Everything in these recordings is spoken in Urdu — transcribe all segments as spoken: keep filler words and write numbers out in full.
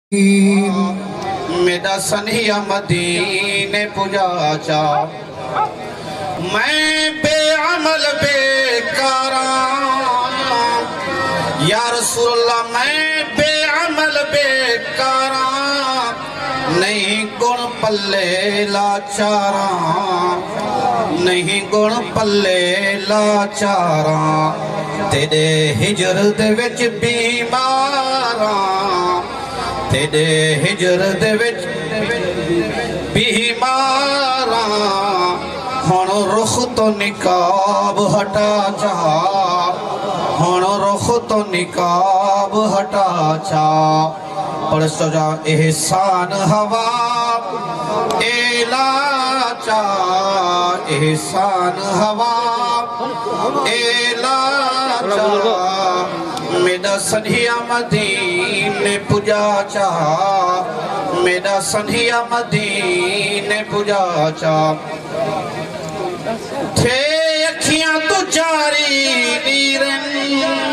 میرا سنیا مدینے پجا چا میں بے عمل بے کاراں یا رسول اللہ میں بے عمل بے کاراں نہیں گن پلے لاچاراں نہیں گن پلے لاچاراں تیرے ہجر دے وچ بیماراں تیرے ہجر دے وچ بیماراں ہن رخ تو نقاب ہٹا چا ہن رخ تو نقاب ہٹا چا پڑھ سجا احسان ہوا ایلا چا احسان ہوا ایلا چا میرا سنہیا مدینے پجا چا میرا سنہیا مدینے پجا چا تھے اکھیاں تو جاری نیرن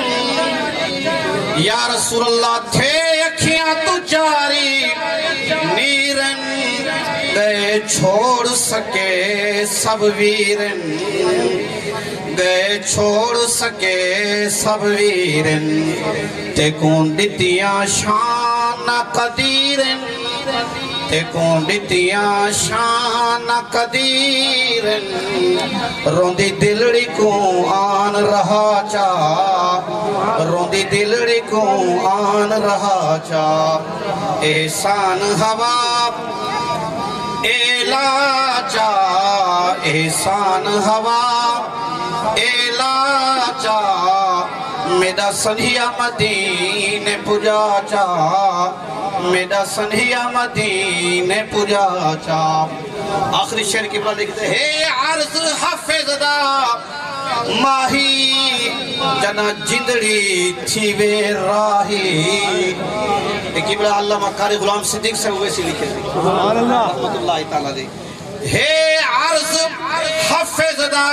یا رسول اللہ تھے اکھیاں تو جاری نیرن گئے چھوڑ سکے سب ویرن گئے چھوڑ سکے سب ویرن تے کون دتیاں شان قدیرن تے کون دتیاں شان قدیرن روندی دلڑی کو آن رہا چا روندی دلڑی کو آن رہا چا احسان ہوا ایلا چا احسان ہوا ایلا چا میرا سنہیا مدینے پجا چا میرا سنہیا مدینے پجا چا آخری شعر کی بات لکھتے ہے عرض حفظ دا ماہی جنا جندڑی تھی وے راہی ایک بڑا علامہ قاری غلام صدیق سے ہوئے سی لکھے تھے رحمت اللہ تعالیٰ دے ہے عرض حفظ دا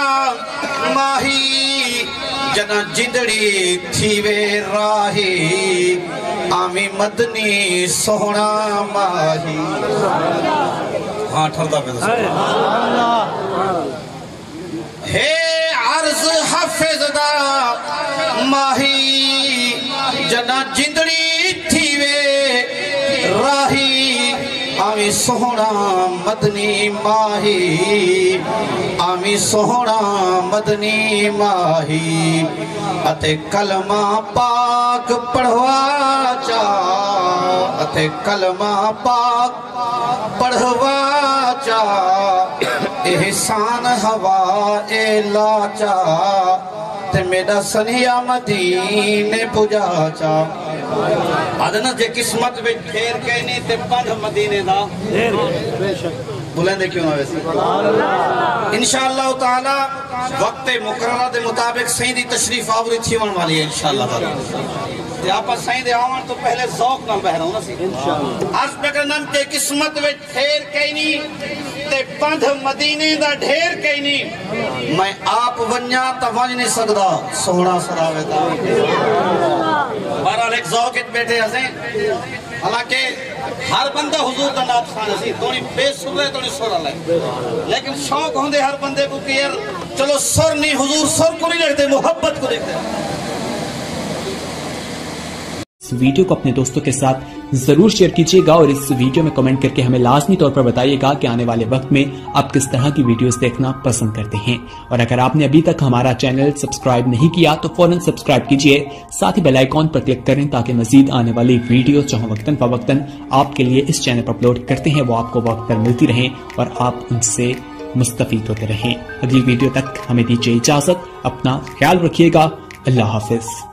ماہی جنا جندڑی تھی وے راہی آمی مدنی سونا ماہی ہاں ٹھردہ پہ ہے عرض حفظ دا ماہی جنا جندڑی تھی وے راہی آمی سونا مدنی ماہی آمی سونا مدنی ماہی اتے کلمہ پاک پڑھوا چا اتے کلمہ پاک پڑھوا چا احسان ہوا ایلا چا تے میرا سنہیا مدینے پجا چا آدھنا جے قسمت بے ڈھیر کہنی تے پندھ مدینے دا بلندے کیوں نہ ویسے انشاءاللہ تعالی وقت مقررہ دے مطابق سہی دی تشریف آوری تھی ون والی ہے انشاءاللہ تعالی تے آپا سہی دے آوان تو پہلے ذوق نہ بہرہ ہونا سی عرض بکرنن تے قسمت بے ڈھیر کہنی تے پندھ مدینے دا ڈھیر کہنی میں آپ ونیا تا ونج نہیں سکدا سونا سراوے دا بہرحال ایک ذوق ات بیٹھے ہسیں حالانکہ ہر بندہ حضور دا نات خان سی تونی بے سر رہے تونی سر آلائے لیکن شوق ہوندے ہر بندے کو کہ یار چلو سر نہیں حضور سر کو نہیں دیکھتے محبت کو دیکھتے اس ویڈیو کو اپنے دوستوں کے ساتھ ضرور شیئر کیجئے گا اور اس ویڈیو میں کمنٹ کر کے ہمیں لازمی طور پر بتائیے گا کہ آنے والے وقت میں آپ کس طرح کی ویڈیوز دیکھنا پسند کرتے ہیں اور اگر آپ نے ابھی تک ہمارا چینل سبسکرائب نہیں کیا تو فوراً سبسکرائب کیجئے ساتھ ہی بیل آئیکن پر کلک کریں تاکہ مزید آنے والی ویڈیوز جو ہم وقتاً فوقتاً آپ کے لیے اس چینل پر اپلوڈ کرتے ہیں وہ آپ کو وقت پر ملتی رہیں اور آپ ان سے مستفید ہوتے رہیں۔ اگلی ویڈیو تک ہمیں دیجیے اجازت، اپنا خیال رکھیے گا، اللہ حافظ۔